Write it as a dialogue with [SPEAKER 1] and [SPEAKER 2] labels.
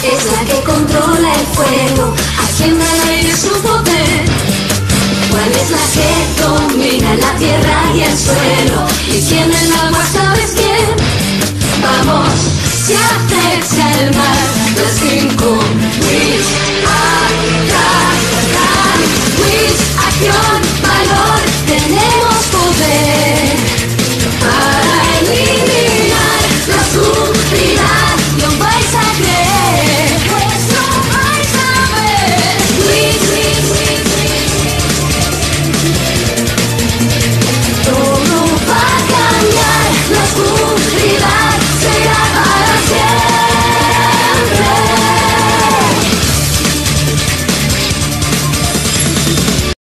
[SPEAKER 1] es la que controla el fuego, haciendo al aire su poder. ¿Cuál es la que domina la tierra y el suelo? Y quién el agua, ¿sabes quién? Vamos, se acerca el mar, los 5 Wish, acción, valor, tener.